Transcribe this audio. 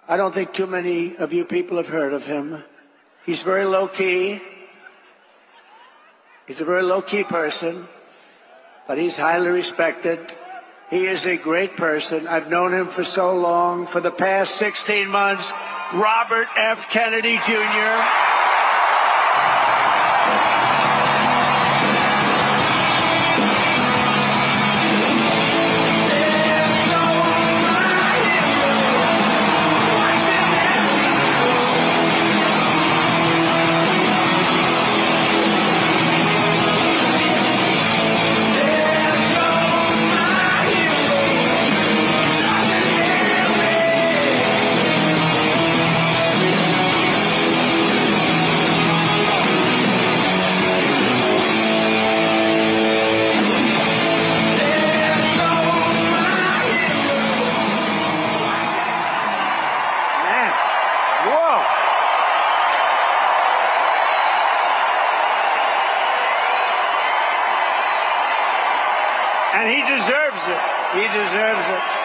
I don't think too many of you people have heard of him. He's very low-key. He's a very low-key person, but he's highly respected. He is a great person. I've known him for so long. For the past 16 months, Robert F. Kennedy Jr. And he deserves it. He deserves it.